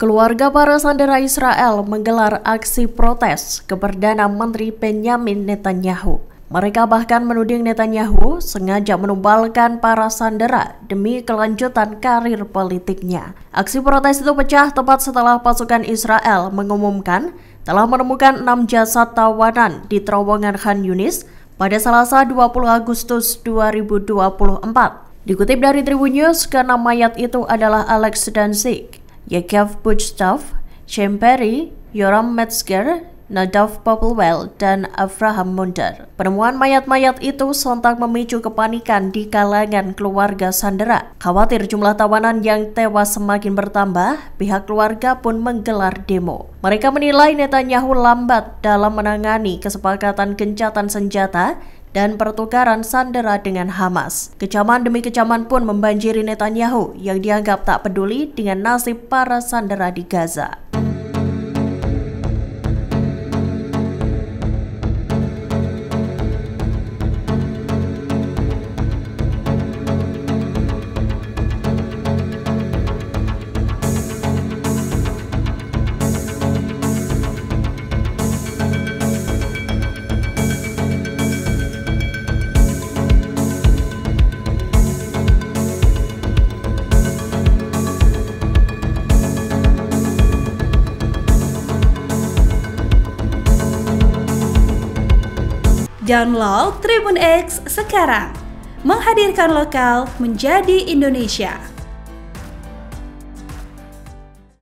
Keluarga para sandera Israel menggelar aksi protes ke Perdana Menteri Benjamin Netanyahu. Mereka bahkan menuding Netanyahu sengaja menumbalkan para sandera demi kelanjutan karir politiknya. Aksi protes itu pecah tepat setelah pasukan Israel mengumumkan telah menemukan 6 jasad tawanan di terowongan Khan Yunis pada Selasa 20 Agustus 2024. Dikutip dari Tribun News, ke-6 mayat itu adalah Alex Danzig, Yaakov Buchstaff, Shem Perry, Yoram Metzger, Nadav Popplewell, dan Avraham Munder. Penemuan mayat-mayat itu sontak memicu kepanikan di kalangan keluarga sandera. Khawatir jumlah tawanan yang tewas semakin bertambah, pihak keluarga pun menggelar demo. Mereka menilai Netanyahu lambat dalam menangani kesepakatan gencatan senjata dan pertukaran sandera dengan Hamas. Kecaman demi kecaman pun membanjiri Netanyahu yang dianggap tak peduli dengan nasib para sandera di Gaza. Download Tribun X sekarang, menghadirkan lokal menjadi Indonesia.